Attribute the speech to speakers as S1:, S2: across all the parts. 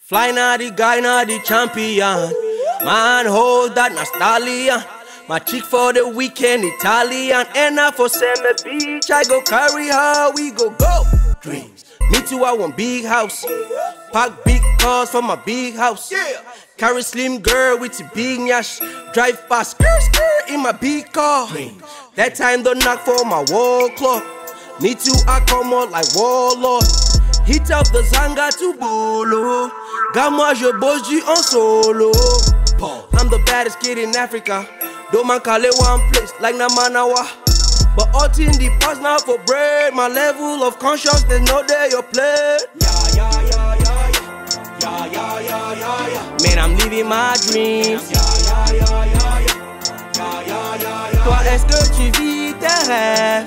S1: Fly na the guy, na the champion. Man, hold that nostalgia. My chick for the weekend, Italian. And I for Summer Beach, I go carry her, we go dreams. Me too, I want big house. Park big cars for my big house. Carry slim girl with a big nyash. Drive past skirt in my big car. That time don't knock for my wall clock. Me too, I come out like warlord. Hit up the Zanga to Bolo. Got moi je bosse du en solo. I'm the baddest kid in Africa. Don't man call it one place like Namanawa. But all in the past now for bread. My level of consciousness know they your play. Man, I'm living my dreams. Toi, est-ce que tu vis tes rêves?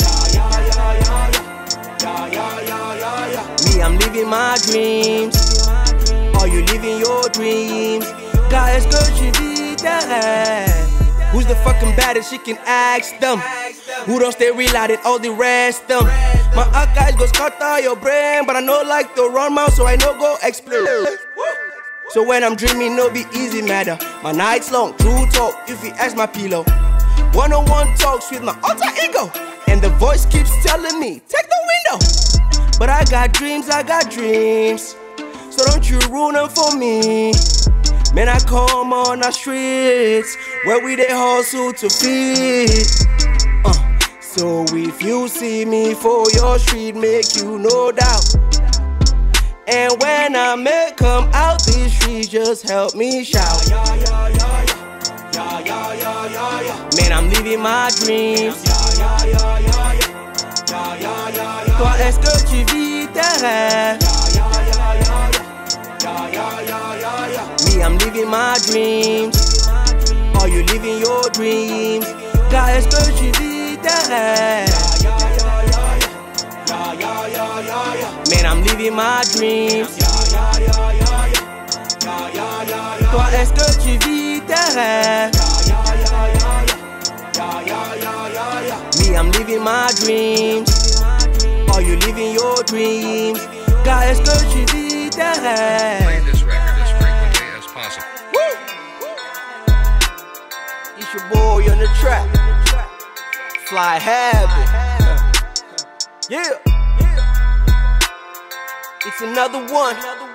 S1: Me, I'm living my dreams. Are you living your dreams? God, est-ce que tu vis tes rêves? Who's the fucking baddest? She can ask them. Who don't stay real at it, all the rest them. My archives go scatter your brain, but I know like to run mouth, so I know go explode. So when I'm dreaming, no be easy matter. My nights long, true talk, if you ask my pillow. One-on-one talks with my alter ego, and the voice keeps telling me, take the window. But I got dreams, so don't you ruin them for me. Man, I come on the streets where we they hustle to feed. So if you see me for your street, make you no doubt. And when I may come out these streets, just help me shout. Man, I'm living my dreams. Toi, est-ce que tu vis tes rêves? Me, I'm living my dreams. Are you living your dreams? God, est-ce que tu vis tes rêves? Man, I'm living my dreams. Toi, est-ce que tu vis tes rêves? Me, I'm living my dreams. Are you living your dreams? God, est-ce que tu vis tes rêves?
S2: Play this record as frequently as possible.
S1: It's your boy on the track. FlyHabit. Yeah. It's another one.